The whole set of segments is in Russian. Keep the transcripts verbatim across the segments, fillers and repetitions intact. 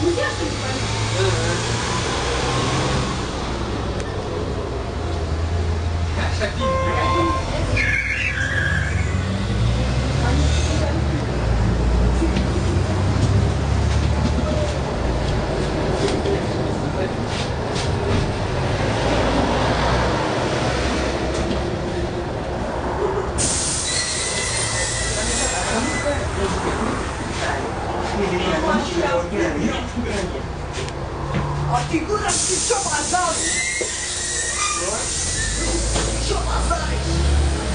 Ну я что не пойму. А ты куда ты что базаришь? Что базаришь?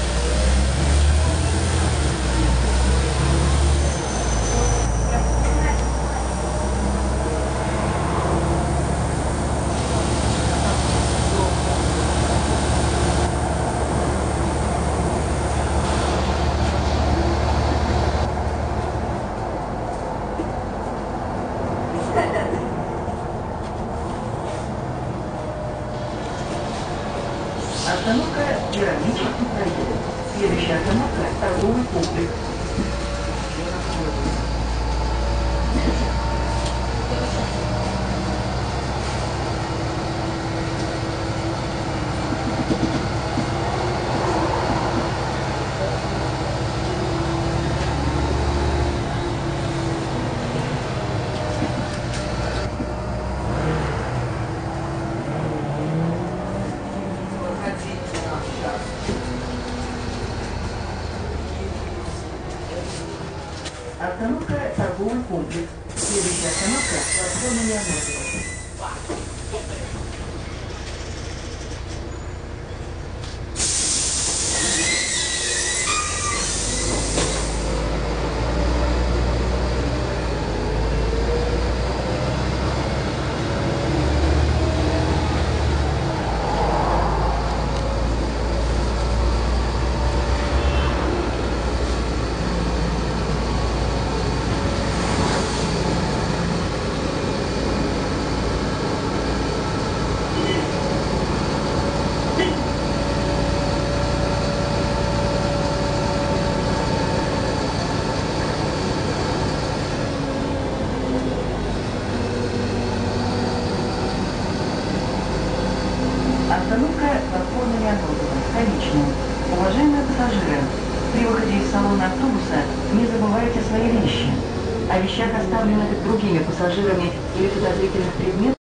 Остановка Пирамидческий проезд. Следующая остановка – торговый комплекс. Остановка торговый комплекс. Следующая остановка – платформа Леонардова. Остановка платформа Леонардова. Конечная. Уважаемые пассажиры, при выходе из салона автобуса не забывайте свои вещи. О вещах, оставленных другими пассажирами или подозрительных предметах,